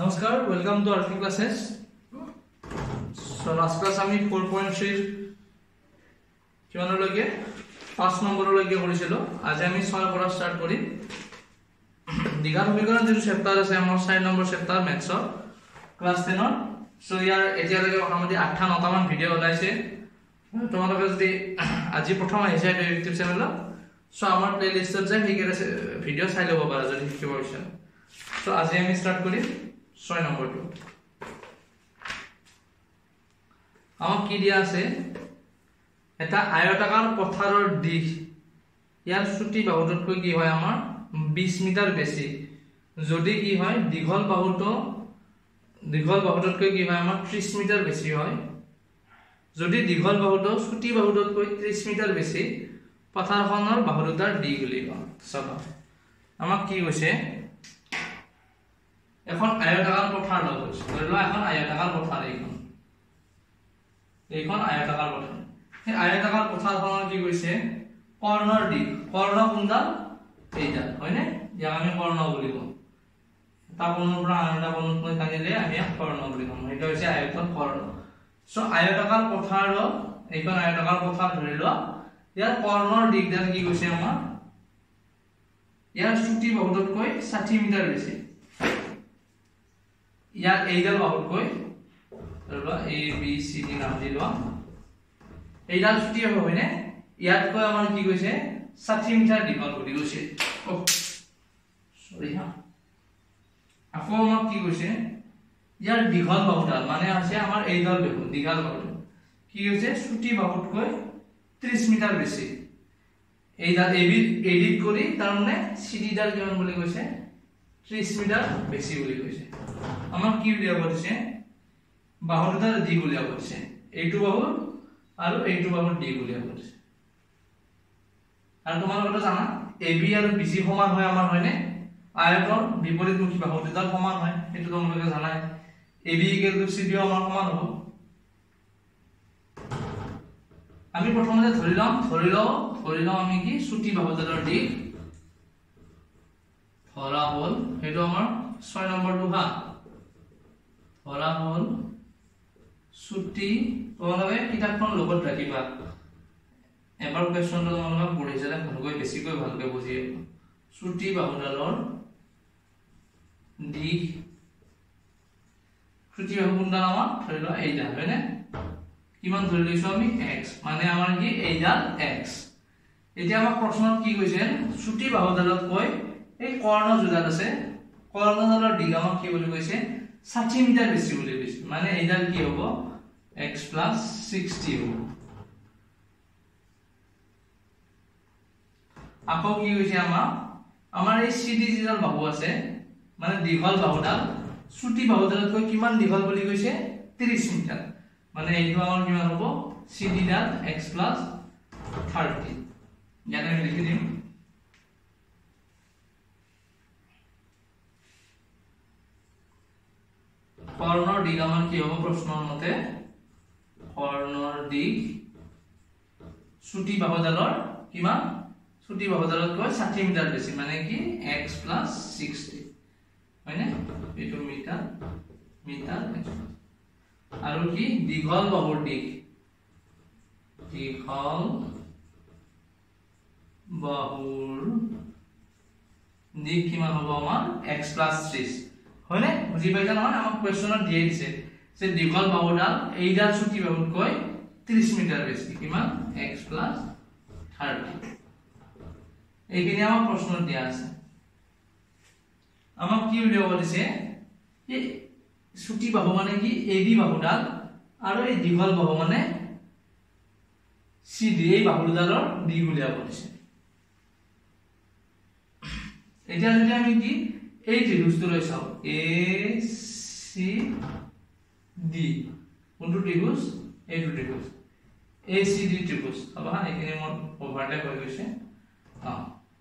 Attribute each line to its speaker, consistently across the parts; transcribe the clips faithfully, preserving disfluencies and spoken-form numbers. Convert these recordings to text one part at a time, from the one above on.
Speaker 1: Namaskar, welcome to Arthi classes. So last class আমি four point three কিমানলৈকে পাঁচ নম্বৰলৈকে কৰিছিলো আজি আমি ছয় পৰা স্টাৰ্ট কৰিম দীঘল সমীকৰণ যেটো চেপ্টাৰ আছে আমাৰ চাৰি নম্বৰ চেপ্টাৰ মেথছৰ ক্লাছ ten ৰ সো ইয়াৰ এতিয়ালৈকে মোটামুটি আঠ নটা মান ভিডিও ওলাইছে তোমালোকে যদি আজি প্ৰথম আহিছে ইউটিউব চেনেল সো আমাৰ প্লেলিষ্টত যাই হেইকেৰে ভিডিও চাই লব পাৰা যদি শিকিব বিচাৰা সো আজি আমি স্টাৰ্ট কৰিম ছয় নম্বৰটো আমাক কি দিয়া আছে এটা আয়তাকাৰ পথাৰৰ দিশ ইয়াৰ চুটি বাহুতকৈ কি হয় আমাৰ বিশ মিটাৰ বেছি যদি কি হয় দীঘল বাহুটো দীঘল বাহুতকৈ কি হয় আমাৰ ত্ৰিশ মিটাৰ বেছি হয় যদি দীঘল বাহুটো চুটি বাহুতকৈ ত্ৰিশ মিটাৰ বেছি পথাৰখনৰ বাহু দুটাৰ দিশ উলিয়াব চাবা আমাক কি কৈছে এখন আয়তাকাৰ পথাৰ লব হৈছে ধৰিলোৱা এখন আয়তাকাৰ পথাৰ এইখন এইখন আয়তাকাৰ পথাৰ এই আয়তাকাৰ পথাৰখনৰ কি কৈছে কৰ্ণৰ দিশ কৰ্ণ কোনডাল এইডাল হয়নে ইয়াক আমি কৰ্ণ বুলি কওঁ এটা কোণৰ পৰা আন এটা কোণলৈ টানিলে আমি ইয়াক কৰ্ণ বুলি কওঁ এটা হৈছে আয়তন কৰ্ণ সো আয়তাকাৰ পথাৰৰ এইখন আয়তাকাৰ পথাৰ ধৰি লোৱা ইয়াৰ কৰ্ণৰ দিশডাল কি কৈছে আমাৰ ইয়াৰ চুটি বাহুতকৈ ষাঠি মিটাৰ বেছি ইয়াৰ এইডাল বাহুতকৈ ধৰিলোৱা এ বি সি ডি নাম দিলোৱা এইডাল চুটি হ'ব হয়নে ইয়াতকৈ আমাৰ কি কৈছে ষাঠি মিটাৰ দীঘল বুলি কৈছে ও সৰি হা আকৌ আমাক কি কৈছে ইয়াৰ দীঘল বাহুডাল মানে আছে আমাৰ এইডাল দেখোন দীঘল বাহুডাল কি কৈছে চুটি বাহুতকৈ ত্ৰিশ মিটাৰ বেছি এইডাল এবি এডিট কৰি তাৰ মানে সিডি ডাল কিমান বুলি কৈছে ত্ৰিশ মিটাৰ বেছি বুলি কৈছে আমাক কি উলিয়াব দিছে বাহু দুটাৰ দিশ উলিয়াব দিছে এইটো বাহু আৰু এইটো বাহুৰ দিশ উলিয়াব দিছে আৰু তোমালোকে জানা এবি আৰু বিসি সমান হয় আমাৰ হয়নে আয়তৰ বিপৰীতমুখী বাহু দুটাৰ সমান হয় এটো তোমালোকে জানাই এবি ইকুৱেল টু সিডি আমাৰ সমান হ'ব আমি প্ৰথমতে ধৰি লম ধৰি লও ধৰি লও আমি কি চুটি বাহুডালৰ দিশ ধৰা হল হেটো আমাৰ ছয় নম্বৰটো হা ধৰা হল চুটি তোমালোকে কিতাপখন লগত ৰাখিবা এবাৰ কোৱেশ্চনটো তোমালোকে পঢ়িছালে ভালকৈ বেছিকৈ ভালকৈ বুজিয়ে চুটি বাহুডালৰ দিশ চুটি বাহু কোনডাল আমাৰ ধৰি লোৱা এইডাল হয়নে কিমান ধৰি লৈছো আমি x মানে আমাৰ কি এইডাল x এতিয়া আমাক প্ৰশ্নত কি কৈছে চুটি বাহুডালত কৈ এই কৰ্ণ জোডাল আছে কৰ্ণডালৰ দিশ আমাক কি বুলি কৈছে ষাঠি মিটাৰ বেছি বুলি কৈছে মানে এইডাল কি হ'ব x plus sixty হ'ব আকৌ কি কৈছে আমাৰ আমাৰ এই সিডি যিডাল বাহু আছে মানে দীঘল বাহুডাল চুটি বাহুডালতকৈ কিমান দীঘল বুলি কৈছে ত্ৰিশ মিটাৰ মানে এইটো আমাৰ কিমান হ'ব সিডি ডাল x plus thirty ইয়াতে আমি লিখি দিম কৰ্ণৰ দিশ আমাৰ কি হ'ব প্ৰশ্নৰ মতে কৰ্ণৰ দিশ চুটি বাহুডালৰ কিমান চুটি বাহুডালতকৈ ষাঠি মিটাৰ বেছি মানে কি x plus sixty হয়নে এইটো মিটাৰ মিটাৰ আৰু কি দীঘল বাহুৰ দিশ দীঘল বাহুৰ দিশ কিমান হ'ব আমাৰ x plus ত্ৰিশ হয়নে বুজি পাইছা নহয় আমাক কোৱেশ্চনত দিয়ে দিছে যে দীঘল বাহুডাল এইডাল চুটি বাহুতকৈ ত্ৰিশ মিটাৰ বেছি কিমান x plus thirty এইখিনি আমাক প্ৰশ্নত দিয়া আছে আমাক কি উলিয়াব দিছে এই চুটি বাহু মানে কি এবি বাহুডাল আৰু এই দীঘল বাহু মানে সিডি এই বাহুডালৰ দিশ উলিয়াব দিছে এতিয়া যদি আমি কি এই ত্ৰিভুজটো লৈ চাও এ সি ডি কোনটো ত্ৰিভুজ এইটো ত্ৰিভুজ এ সি ডি ত্ৰিভুজ আবা এখিনি মোৰ ওভাৰলেপ হৈ গৈছে আ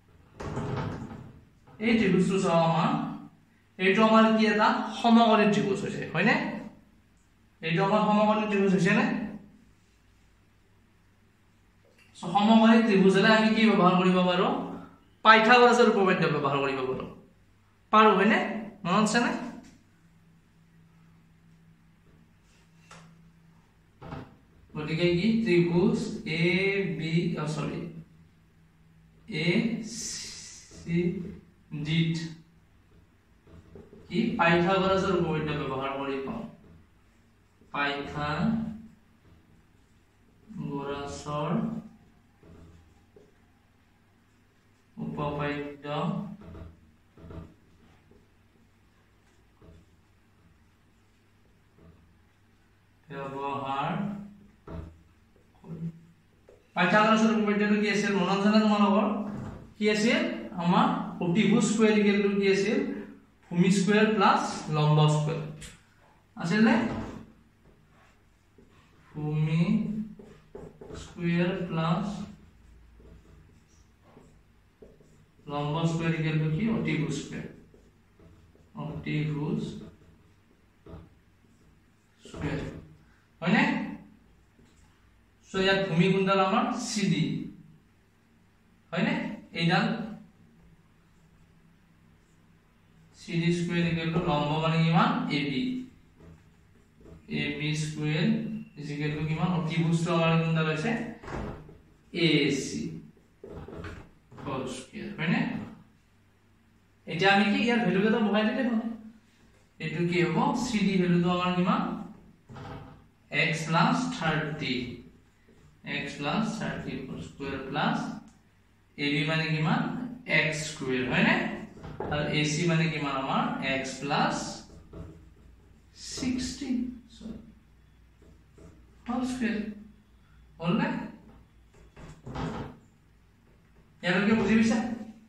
Speaker 1: এই ত্ৰিভুজটো চাও আমাৰ এইটো আমাৰ কি এটা সমকোণী ত্ৰিভুজ হৈছে হয়নে এইটো আমাৰ সমকোণী ত্ৰিভুজ হৈছে নে সো সমকোণী ত্ৰিভুজলে আমি কি ব্যৱহাৰ কৰিব পাৰো পাইথাগোৰাছৰ উপপাদ্য ব্যৱহাৰ কৰিব পাৰো পাৰো হয়নে মনত আছে নে গতিকে কি ত্রিভুজ A B sorry A C D কি পাইথাগোরাসৰ উপপাদ্য ব্যৱহাৰ কৰি পাওঁ পাইথাগোৰাছৰ উপপাদ্য ব্যৱহাৰ পাইথাগোৰাছৰ উপপাদ্যটো কি আছিল মনত জানা তোমালোকৰ কি আছিল আমাৰ অতিভুজ স্কয়াৰ ইকুৱেল টু কি আছিল ভূমি স্কয়াৰ প্লাস লম্ব স্কয়াৰ আছিল নে ভূমি স্কয়াৰ প্লাস লম্ব স্কয়াৰ ইকুৱেল টু কি অতিভুজ স্কয়াৰ অতিভুজ স্কয়াৰ হয়নে সো ইয়াত ভূমি কোনডাল আমাৰ সিডি হয়নে এইডাল সিডি স্কয়াৰ ইকুৱেল টু লম্ব মানে কিমান AB AB square is equal to কিমান অতিভুজটো আমাৰ কোনডাল হৈছে এসি হোল স্কয়াৰ হয়নে এতিয়া আমি কি ইয়াৰ ভ্যালু কেটা বহাই দিলে হয় এটো কি হ'ব সিডি ভ্যালুটো আমাৰ কিমান x plus thirty x plus thirty whole square plus ab মানে কিমান x square হয় না আর ac মানে কিমান আমাৰ x plus sixty so whole square হল না ইয়াৰকে বুজি পাইছা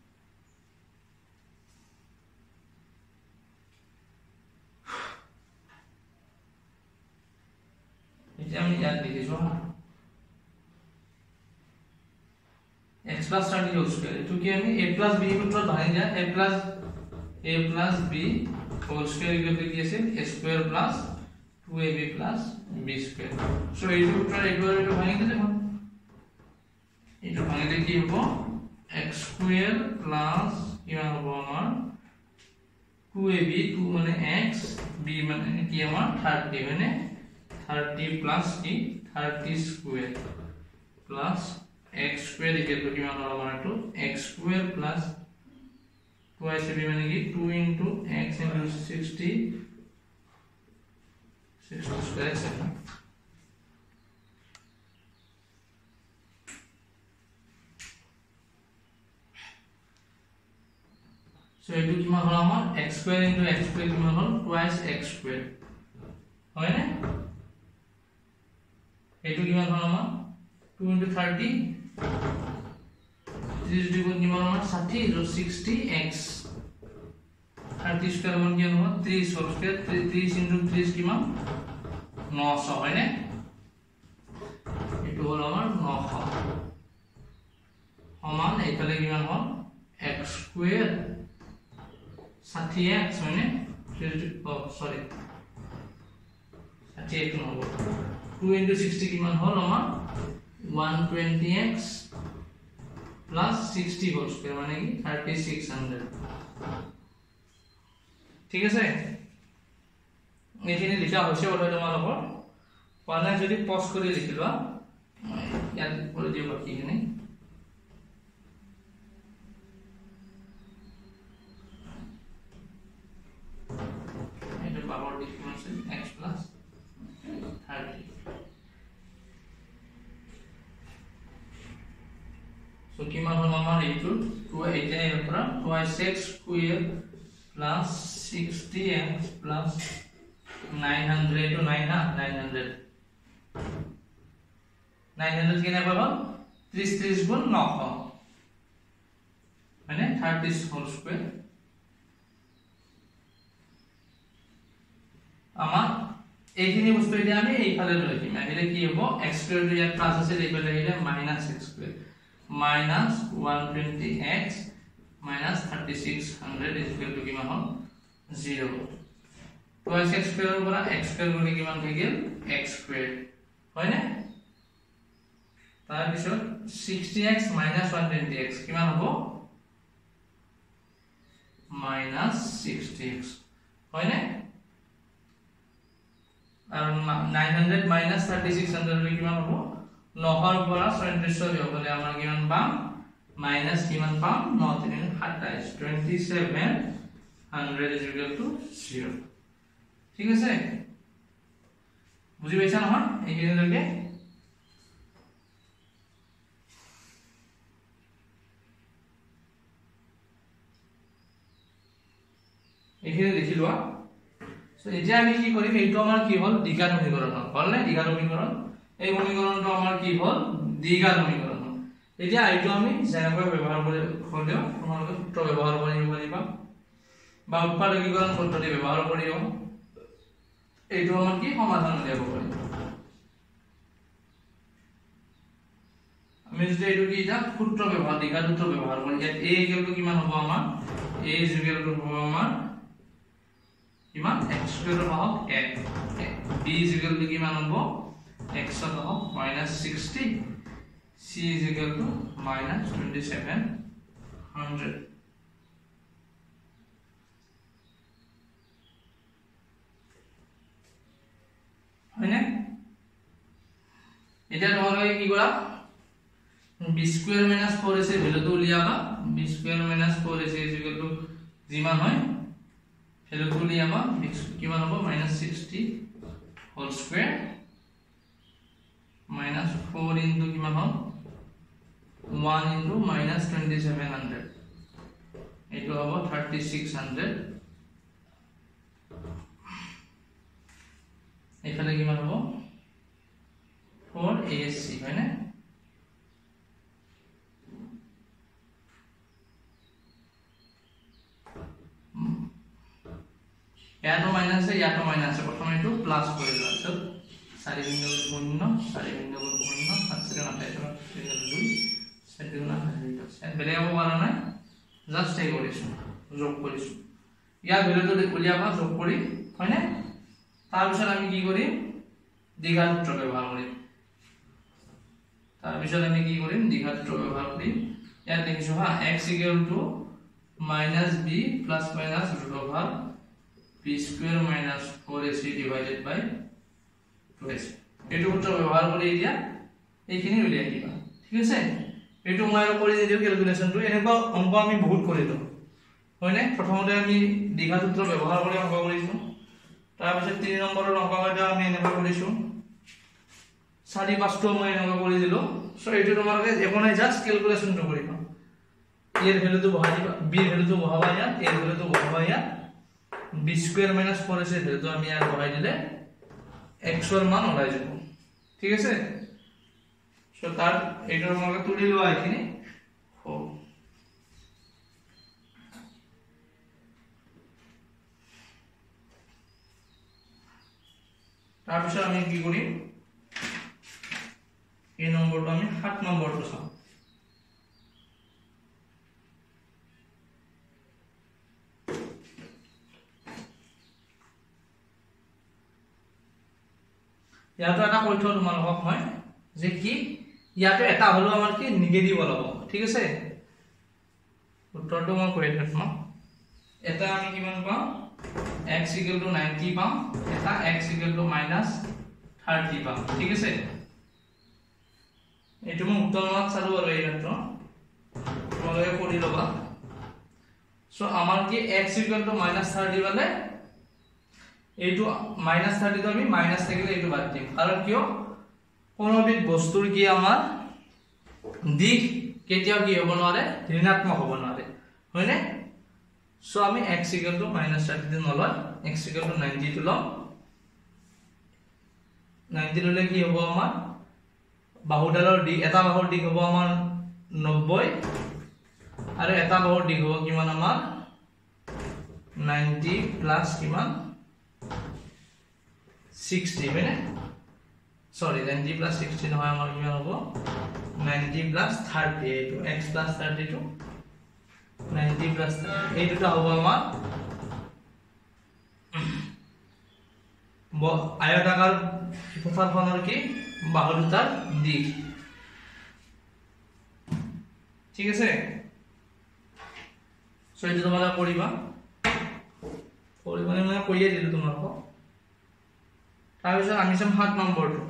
Speaker 1: আমি ইয়াত লিখিছো x plus thirty whole square এটো কি আমি a plus b সূত্ৰত ভাঙি যা a plus a plus b whole square equal to কি আছে a square plus two a b plus b square so এই সূত্ৰৰ এইটো এইটো ভাঙি দিলে হয় এইটো ভাঙিলে কি হ'ব x square plus কিমান হ'ব আমাৰ two a b two মানে x b মানে কি আমাৰ thirty মানে thirty plus কি thirty square plus x square equal to কিমান হল আমাৰ এটো x square plus twice b মানে কি two into x into sixty sixty square etc so এটো কিমান হল আমাৰ x square into x square কিমান হল twice x square হয় না এটো কিমান হল আমাৰ two into thirty three দুগুণ কিমান আমাৰ sixty আৰু sixty x thirty স্কয়ার মান কিমান হ'ব three square three into three কিমান nine hundred হয় না এটো হল আমাৰ nine hundred সমান এইফালে কিমান হল x স্কয়ার sixty x মানে oh sorry thirty-eight নহব two into sixty কিমান হল আমাৰ one twenty x plus sixty whole square মানে কি thirty-six hundred ঠিক আছে এইখিনি লিখা হৈছে বলে তোমালোকৰ পানা যদি পজ কৰি লিখিবা ইয়াত কৰি দিব বাকিখিনি এটা power difference x plus thirty so কিমান হল আমাৰ এইটো two এটা এৰ পৰা twice x square plus sixty x plus nine hundred to nine nine hundred nine hundred কিনে পাব thirty thirty গুণ nine hundred মানে thirty whole square আমাৰ এইখিনি বস্তু এতিয়া আমি এইফালে লিখিম আহিলে কি হ'ব x square টো ইয়াত প্লাস আছে এইফালে আহিলে minus x square minus one twenty x minus thirty-six hundred is equal to কিমান হল zero twice x square ৰ পৰা x square গলি কিমান থাকিল x square হয় না তাৰ পিছত sixty x minus one twenty x কিমান হ'ব minus sixty x হয় না আৰু nine hundred minus thirty-six hundred লৈ কিমান হ'ব নশৰ পৰা ছয়ত্ৰিশ বিয়োগলে আমাৰ কিমান পাম minus কিমান পাম নয় তিনি সাতাইশ twenty-seven hundred is equal to zero ঠিক আছে বুজি পাইছা নহয় এইখিনি লৈকে এইখিনি দেখি লোৱা সো এতিয়া আমি কি কৰিম এইটো আমাৰ কি হ'ল দ্বিঘাত সমীকৰণ হ'ল নে দ্বিঘাত সমীকৰণ এই সমীকৰণটো আমাৰ কি হ'ল দ্বিঘাত সমীকৰণ এতিয়া এইটো আমি যেনেকৈ ব্যৱহাৰ কৰি হলেও তোমালোকে সূত্র ব্যৱহাৰ কৰিব পাৰিবা বা উৎপাদকীকৰণ পদ্ধতি ব্যৱহাৰ কৰিও এইটো আমাৰ কি সমাধান উলিয়াব পাৰিম আমি যদি এইটো কি এটা সূত্র ব্যৱহাৰ দ্বিঘাত সূত্র ব্যৱহাৰ কৰি ইয়াত a ইকুৱেল কিমান হ'ব আমাৰ a ইকুৱেল টু হ'ব আমাৰ কিমান x স্কয়াৰ হওক এক b ইকুৱেল টু কিমান হ'ব x হওক minus sixty c is equal to minus twenty-seven hundred হয়নে এতিয়া তোমালোকে কি কৰা b square minus four আছে ভ্যালুটো উলিয়াবা b square minus four is equal to যিমান হয় ভ্যালুটো উলিয়াবা কিমান হ'ব minus sixty whole square minus four into কিমান হ'ব one into minus twenty-seven hundred এইটো হ'ব thirty-six hundred এখানে কিমান হ'ব four A C হয়নে ইয়াতো মাইনাস আছে ইয়াতো মাইনাস আছে প্ৰথমে এইটো প্লাস কৰি লোৱা আছে চাৰি বিন্দু শূন্য চাৰি বিন্দু শূন্য সাত চাৰি আঠাইশ দুই চাৰি গুণ আঠাইশ বেলেগ হ'ব পৰা নাই জাস্ট এই কৰিছো যোগ কৰিছো ইয়াৰ ভ্যালুটো উলিয়াবা যোগ কৰি হয়নে তাৰ পিছত আমি কি কৰিম দ্বিঘাত সূত্র ব্যৱহাৰ কৰিম তাৰ পিছত আমি কি কৰিম দ্বিঘাত সূত্র ব্যৱহাৰ কৰিম ইয়াত দেখিছো হা x minus b plus minus root over b square minus four a c divided by two a c এটো সূত্র ব্যৱহাৰ কৰি দিয়া এইখিনি উলিয়াই দিবা ঠিক আছে এটো মই আৰু কৰি দিও ক্যালকুলেশনটো এনেকুৱা অংক আমি বহুত কৰিলো হয়নে প্ৰথমতে আমি দ্বিঘাত সূত্র ব্যৱহাৰ কৰি অংক কৰিছো তাৰ পিছত তিনি নম্বৰৰ অংক এটা আমি এনেকুৱা কৰিছো চাৰি পাঁচটো মই এনেকুৱা কৰি দিলো সো এটো তোমালোকে একোনাই জাস্ট ক্যালকুলেশনটো কৰিবা এর ভ্যালুটো বহাই দিবা b এর ভ্যালুটো বহাবা ইয়াত এর ভ্যালুটো বহাবা ইয়াত b স্কয়ার minus four আছে ভ্যালুটো আমি ইয়াত বহাই দিলে x এর মান ওলাই যাব ঠিক আছে সো তার এইটো তোমালোকে তুলি লোৱা এখিনি ও তাৰ পিছত আমি কি কৰিম এই নম্বৰটো আমি সাত নম্বৰটো চাম ইয়াতো এটা কৈছো তোমালোকক মই যে কি ইয়াতো এটা হলো আমাৰ কি নিগেটিভ হ'ব ঠিক আছে উত্তৰটো মই কৈ দিম এটা আমি কিমান পাম x ninety পাম এটা x minus thirty পাম ঠিক আছে এটো মই উত্তৰমাত চালো আৰু এই মাত্ৰ তোমালোকে কৰি লবা সো আমাৰ কি x minus thirty পালে এইটো minus thirty তো আমি মাইনাস থাকিলে এইটো বাদ দিম কারণ কিয় কোনোবিধ বস্তুৰ কি আমাৰ দিক কেতিয়াও কি হ'ব নোৱাৰে ঋণাত্মক হ'ব নোৱাৰে হয়নে সো আমি x minus thirty দিন নলয় x ninety তো লম ninety ললে কি হ'ব আমাৰ বাহুডালৰ দিক এটা বাহুৰ দিক হ'ব আমাৰ নব্বৈ আৰু এটা বাহুৰ দিক হ'ব কিমান আমাৰ ninety প্লাস কিমান sixty মানে সরি ninety plus sixty নহয় আমাৰ কিমান হ'ব ninety plus thirty এইটো x plus thirty-two ninety plus এইটোটা হ'ব আমাৰ আয়তাকাৰ পৃষ্ঠফলখনৰ কি বাহু দুটাৰ দিক ঠিক আছে সো এইটো তোমালোকে কৰিবা কৰি মানে মই কৈয়ে দিলো তোমালোকক তাৰপিছত আমি চাম সাত নম্বৰটো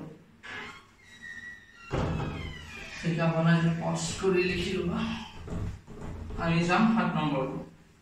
Speaker 1: এটা বনাই পজ কৰি লিখি লবা আমি চাম সাত নম্বৰটো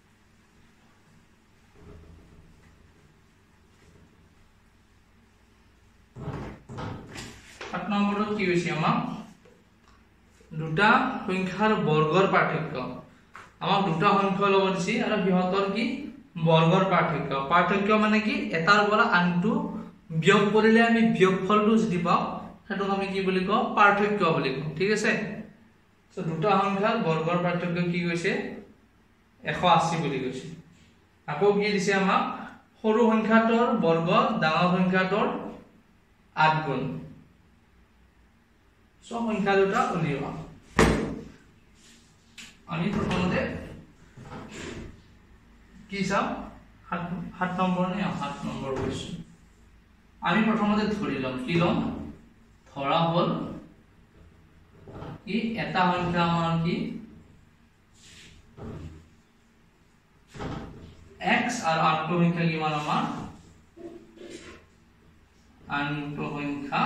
Speaker 1: সাত নম্বৰটো কি হৈছে আমাৰ দুটা সংখ্যাৰ বৰ্গৰ পাৰ্থক্য আমাক দুটা সংখ্যা ল'ব দিছি আৰু বিহতৰ কি বৰ্গৰ পাৰ্থক্য পাৰ্থক্য মানে কি এটাৰ পৰা আনটো বিয়োগ কৰিলে আমি বিয়োগফলটো যদি পাওঁ সেইটো আমি কি বুলি কওঁ পাৰ্থক্য বুলি কওঁ ঠিক আছে সো দুটা সংখ্যাৰ বৰ্গৰ পাৰ্থক্য কি কৈছে এশ আশী বুলি কৈছে আকৌ কি দিছে আমাক সৰু সংখ্যাটোৰ বৰ্গ ডাঙৰ সংখ্যাটোৰ আঠ গুণ সো সংখ্যা দুটা উলিওৱা আমি প্ৰথমতে কি চাম সাত নম্বৰ নে সাত নম্বৰ কৈছো আমি প্ৰথমতে ধৰি লম কি লম ধৰা হল কি এটা সংখ্যা আমাৰ কি x আৰু আনটো সংখ্যা কিমান আমাৰ আনটো সংখ্যা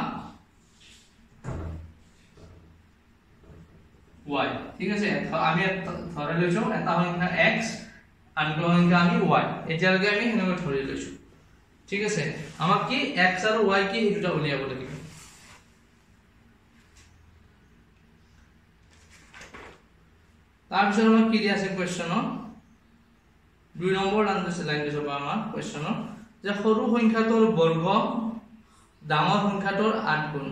Speaker 1: y ঠিক আছে আমি ধৰি লৈছো এটা সংখ্যা x আনটো সংখ্যা আমি y এতিয়ালৈকে আমি হেনেকৈ ধৰি লৈছো ঠিক আছে আমাক কি x আৰু y কি দুটা উলিয়াব লাগিব তাৰপিছত আমাক কি দিয়া আছে কোৱেশ্চনত দুই নম্বৰ লাইন আছে লাইন দিছো আমাৰ কোৱেশ্চনত যে সৰু সংখ্যাটোৰ বৰ্গ ডাঙৰ সংখ্যাটোৰ আঠ গুণ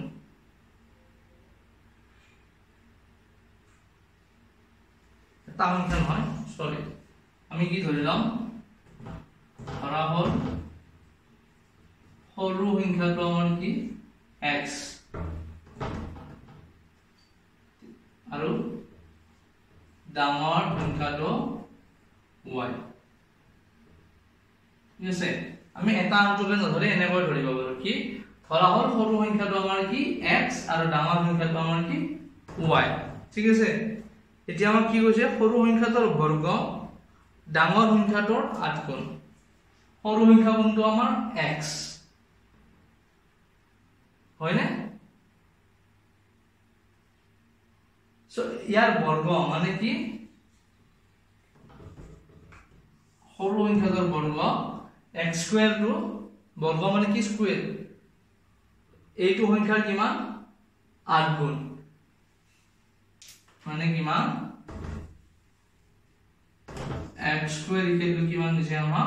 Speaker 1: এটা সংখ্যা নহয় সরি আমি কি ধৰি লম ধৰা হল সৰু সংখ্যাটো আমাৰ কি x আৰু ডাঙৰ সংখ্যাটো y ঠিক আছে আমি এটা আনটোকে নধৰি এনেকৈ ধৰিব পাৰো কি ধৰা হল সৰু সংখ্যাটো আমাৰ কি x আৰু ডাঙৰ সংখ্যাটো আমাৰ কি y ঠিক আছে এতিয়া আমাক কি কৈছে সৰু সংখ্যাটোৰ বৰ্গ ডাঙৰ সংখ্যাটোৰ আঠ গুণ সৰু সংখ্যা কোনটো আমাৰ x হয়নে সো ইয়াৰ বৰ্গ মানে কি সৰু সংখ্যাটোৰ বৰ্গ x স্কয়াৰ টো বৰ্গ মানে কি স্কয়াৰ এইটো সংখ্যাৰ কিমান আঠ গুণ মানে কিমান x স্কয়াৰ ইকুৱেল টু কিমান দিছে আমাৰ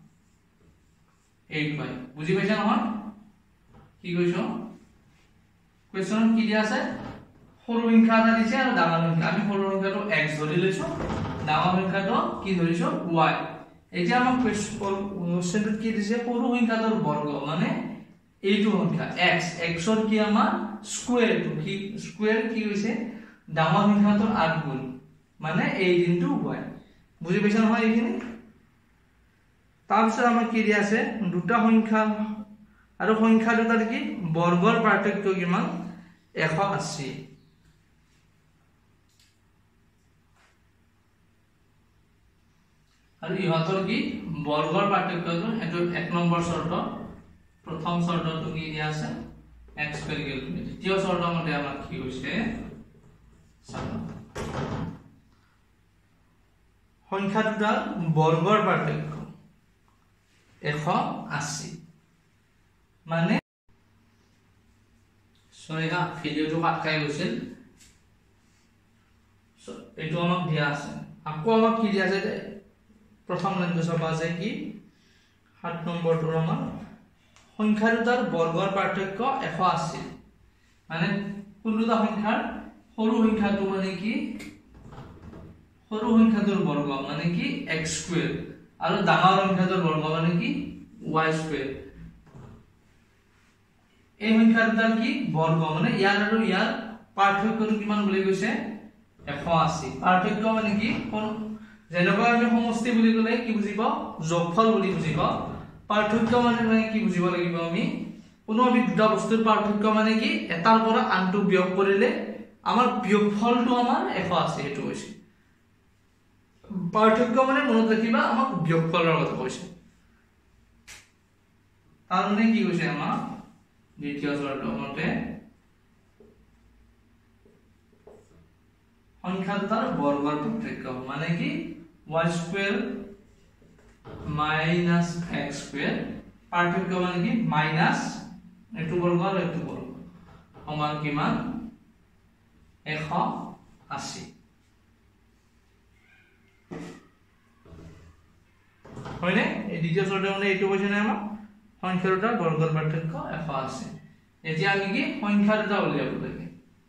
Speaker 1: আঠ পাই বুজি পাইছা নহয় কি কৈছো কোৱেশ্চন কি দিয়া আছে সৰু সংখ্যা এটা দিছে আৰু ডাঙৰ সংখ্যা আমি সৰু সংখ্যাটো x ধৰি লৈছো ডাঙৰ সংখ্যাটো কি ধৰিছো y এতিয়া আমাক কোৱেশ্চনটো কি দিছে সৰু সংখ্যাটোৰ বৰ্গ মানে এইটো সংখ্যা x x ৰ কি আমাৰ স্কয়াৰ টো কি স্কয়াৰ কি হৈছে ডাঙৰ সংখ্যাটোৰ আঠ গুণ মানে eight into y বুজি পাইছা নহয় এইখিনি তাৰপিছত আমাক কি দিয়া আছে দুটা সংখ্যা আৰু সংখ্যা দুটাৰ কি বৰ্গৰ পাৰ্থক্য কিমান এশ আশী আৰু ইহঁতৰ কি বৰ্গৰ পাৰ্থক্যটো এটো এক নম্বৰ শৰ্ত প্ৰথম শৰ্তটো কি দিয়া আছে x স্কয়াৰ ইকুৱেল টু দ্বিতীয় শৰ্ত মতে আমাৰ কি হৈছে সংখ্যা দুটাৰ বৰ্গৰ পাৰ্থক্য এশ আশী মানে সৰিহা ভিডিওটো কাট খাই গৈছিল এইটো আমাক দিয়া আছে আকৌ আমাক কি দিয়া আছে প্ৰথম লাইনটো চাবা আছে কি সাত নম্বৰটো আমাৰ সংখ্যা দুটাৰ বৰ্গৰ পাৰ্থক্য এশ আশী মানে কোনটা সংখ্যাৰ সৰু সংখ্যাটো মানে কি সৰু সংখ্যাটোৰ বৰ্গ মানে কি x স্কয়াৰ আৰু ডাঙৰ সংখ্যাটোৰ বৰ্গ মানে কি y স্কয়াৰ এই সংখ্যা দুটাৰ কি বৰ্গ মানে ইয়াৰ আৰু ইয়াৰ পাৰ্থক্যটো কিমান বুলি কৈছে এশ আশী পাৰ্থক্য মানে কি কোন যেনেকৈ আমি সমষ্টি বুলি কলে কি বুজিব যোগফল বুলি বুজিব পাৰ্থক্য মানে মানে কি বুজিব লাগিব আমি কোনো আমি দুটা বস্তুৰ পাৰ্থক্য মানে কি এটাৰ পৰা আনটো বিয়োগ কৰিলে আমাৰ বিয়োগফলটো আমাৰ এশ আশী এটো হৈছে পাৰ্থক্য মানে মনত ৰাখিবা আমাক বিয়োগফলৰ কথা কৈছে তাৰমানে কি কৈছে আমাৰ দ্বিতীয় চৰ্তৰ মতে সংখ্যা দুটাৰ বৰ্গৰ পাৰ্থক্য মানে কি y square minus x square পাৰ্থক্য মানে কি মাইনাস এটো বৰ্গ আৰু এটো বৰ্গ সমান কিমান এশ আশী হয়নে এই দ্বিতীয় চৰ্তৰ মানে এইটো কৈছে না আমাৰ সংখ্যা দুটাৰ বৰ্গৰ পাৰ্থক্য এশ আশী এতিয়া আমি কি সংখ্যা দুটা উলিয়াব লাগে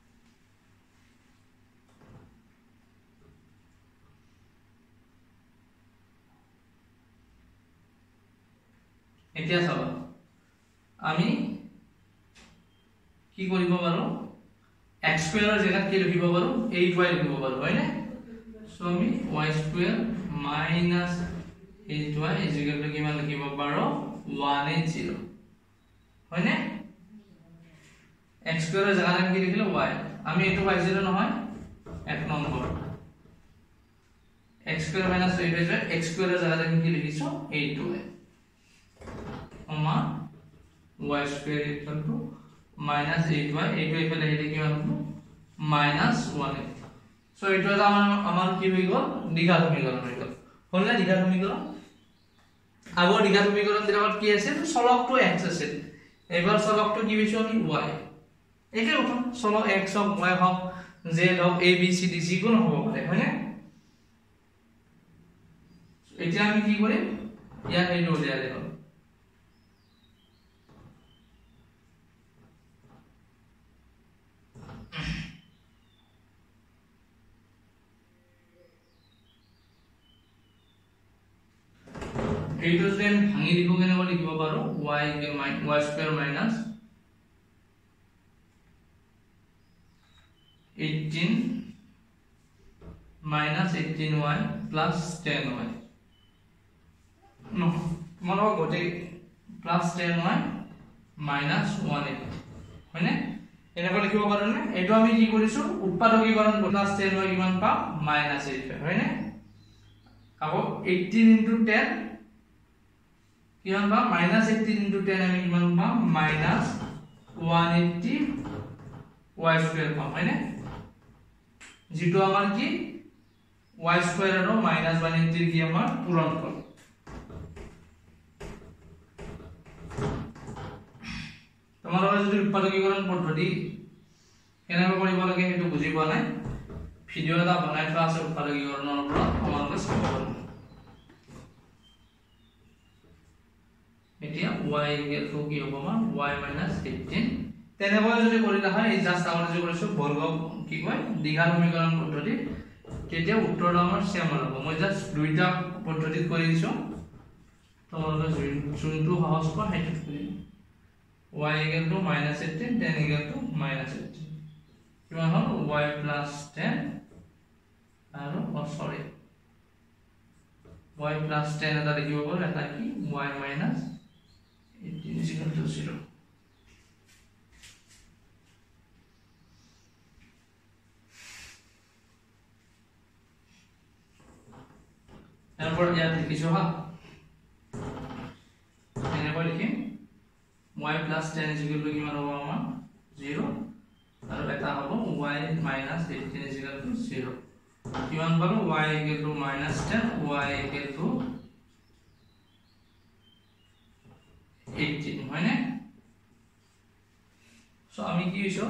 Speaker 1: এতিয়া চাবা আমি কি কৰিব পাৰো x স্কয়াৰৰ জায়গাত কি লিখিব পাৰো eight y লিখিব পাৰো হয়নে সো আমি y square minus eight y is equal to কিমান লিখিব পাৰো one eighty হয়নে x স্কয়াৰৰ জায়গাত আমি কি লিখিলো y আমি এটো পাইছিলো নহয় এক নম্বৰ x square minus eight y x স্কয়াৰৰ জায়গাত আমি কি লিখিছো eight y y square equal to minus eight y eight y পেলে হেলে কি হবে minus one সো এটা আমার আমার কি হই গল দ্বিঘাত সমীকরণ হই গল হল না দ্বিঘাত সমীকরণ আগৰ দ্বিঘাত সমীকরণ দিলত কি আছে চলকটো x আছে এবাৰ চলকটো কি বিছো আমি y একে কথা চলক x Haque y Haque z Haque a b c d যিকোনো হ'ব পাৰে হয়নে এতিয়া আমি কি কৰিম ইয়াত এই উলিয়াই দিম এইটো যেন ভাঙি দিব কেনে বলি লিখিব পাৰো y y square minus eighteen minus eighteen y plus ten y no মনো গটে plus ten y minus one eighty হয়নে এনেকৈ লিখিব পাৰো নে এটো আমি কি কৰিছো উৎপাদকীকৰণ plus ten y কিমান পাম minus eight হয়নে আকৌ eighteen into ten কিমান পাম minus eighteen into ten আমি কিমান পাম minus one eighty y square পাম হয়নে যেটো আমাৰ কি y স্কয়াৰ আৰু minus one eighty কি আমাৰ পূৰণ ফল তোমালোকে যদি উৎপাদকীকৰণ পদ্ধতি কেনেকৈ কৰিব লাগে হেতু বুজি পোৱা নাই ভিডিও এটা বনাই থোৱা আছে উৎপাদকীকৰণৰ ওপৰত তোমালোকে চাব পাৰা এতিয়া y equal to কি হ'ব আমাৰ y minus eighteen তেনেকৈ যদি কৰিলা হয় এই জাস্ট আমরা যে কৰিছো বৰ্গ কি কয় দ্বিঘাত সমীকৰণ পদ্ধতি তেতিয়া উত্তৰটো আমাৰ সেম হ'ব মই জাস্ট দুইটা পদ্ধতিত কৰি দিছো তোমালোকে যোনটো সহজ পোৱা সেইটো কৰিম y equal to minus eighteen ten equal to minus eighteen কিমান হ'ল y plus ten আৰু oh sorry y plus ten এটা লিখিব পাৰো এটা কি y minus eighteen is equal to zero এরপর ইয়াত লিখিছো হা এনেকৈ লিখিম y plus ten is equal to কিমান হ'ব আমাৰ zero আৰু এটা হ'ব y minus eighteen is equal to zero কিমান পালো y equal to minus ten y equal to eighteen হয়নে সো আমি কি হইছো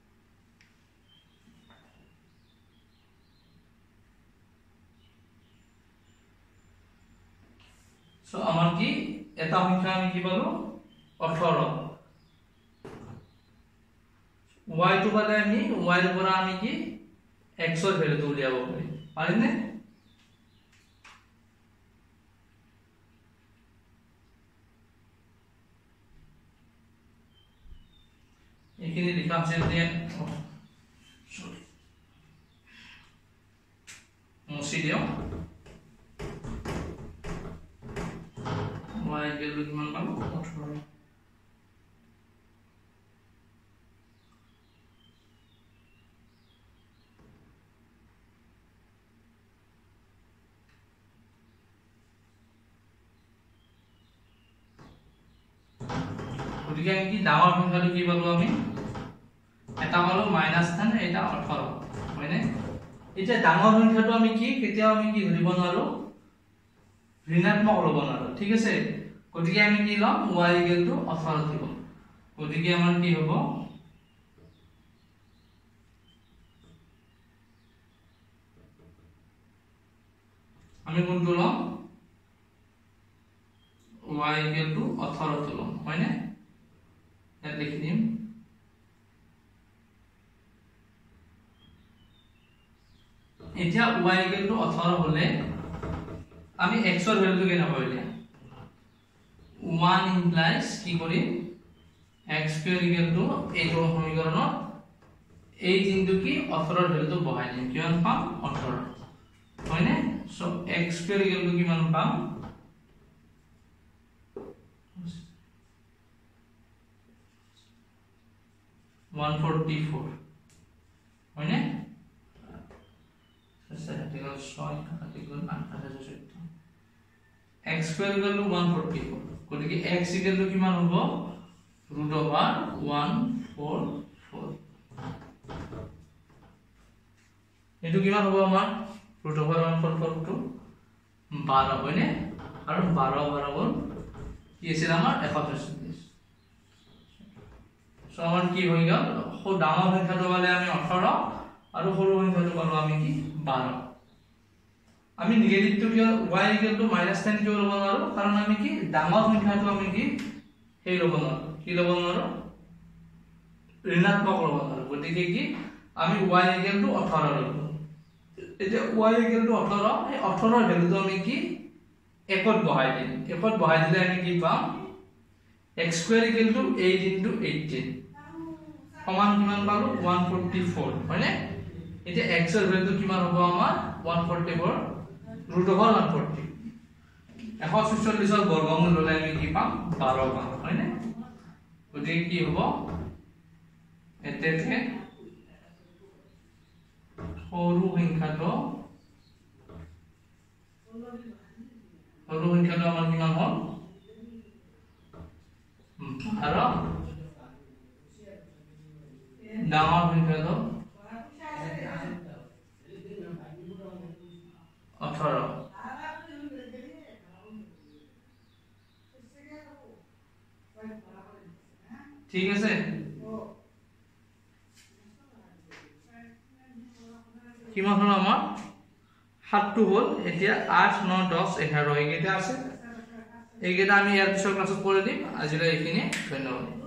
Speaker 1: সো আমার কি এটা সংখ্যা আমি কি পালো eighteen y টু পালে আমি y এর পৰা আমি কি x এর ভ্যালু উলিয়াব পারি পারিনে এখানে লেখা আছে যে সরি মুছি দিও y এর ভ্যালু কিমান পাবো eighteen গতিকে আমি কি ডাঙৰ সংখ্যাটো কি পালো আমি এটা পালো মাইনাস টেন এটা ওঠৰ হয়নে এতিয়া ডাঙৰ সংখ্যাটো আমি কি কেতিয়াও আমি কি ধৰিব নোৱাৰো ঋণাত্মক ল'ব নোৱাৰো ঠিক আছে গতিকে আমি কি লম y ওঠৰ দিব গতিকে আমাৰ কি হ'ব আমি কোনটো লম y ওঠৰ টো লম হয়নে ইয়াত লিখি দিম এতিয়া y ওঠৰ হলে আমি x ৰ ভ্যালুটো কেনে পাব এতিয়া one implies কি করি x square equal to এইটো সমীকৰণত এই দিনটো কি ওঠৰ ৰ ভ্যালুটো বহাই দিম কিমান পাম ওঠৰ হয়নে so x square equal to কিমান পাম one forty-four হয়নে সসাটিকল ছয় কাটিকল আঠ চৈধ্য x square equal to one forty-four গতিকে x equal to কিমান হ'ব root over one forty-four এটো কিমান হ'ব আমাৰ root over one forty-four to বাৰ হয়নে আৰু বাৰ বৰাবৰ কি আছিল আমাৰ এশ ছয়চল্লিশ সো আমাৰ কি হৈ গ'ল সো ডাঙৰ সংখ্যাটো পালে আমি ওঠৰ আৰু সৰু সংখ্যাটো পালো আমি কি বাৰ আমি নিগেটিভটো কি y equal to minus ten কিয় ল'ব নোৱাৰো কাৰণ আমি কি ডাঙৰ সংখ্যাটো আমি কি হেই ল'ব নোৱাৰো কি ল'ব নোৱাৰো ঋণাত্মক ল'ব নোৱাৰো গতিকে কি আমি y ইকুৱেল টু ওঠৰ ল'ব এতিয়া y ইকুৱেল টু ওঠৰ এই ওঠৰ ৰ ভ্যালুটো আমি কি একত বহাই দিম একত বহাই দিলে আমি কি পাম x square equal to eight into eighteen সমান কিমান পালো one forty-four হয়নে এতিয়া x ৰ ভ্যালুটো কিমান হ'ব আমাৰ one forty-four root over one forty এশ ছয়চল্লিশ ৰ বৰ্গমূল ললে আমি কি পাম বাৰ পাম হয়নে গতিকে কি হ'ব এতেকে সৰু সংখ্যাটো সৰু সংখ্যাটো আমাৰ কিমান হ'ল বাৰ ডাঙৰ সংখ্যাটো ওঠৰ ঠিক আছে কিমান হল আমাৰ সাতটো হল এতিয়া আঠ ন দহ এঘাৰ এইকেইটা আছে এইকেইটা আমি ইয়াৰ পিছৰ ক্লাছত কৰি দিম আজিলৈ এইখিনি ধন্যবাদ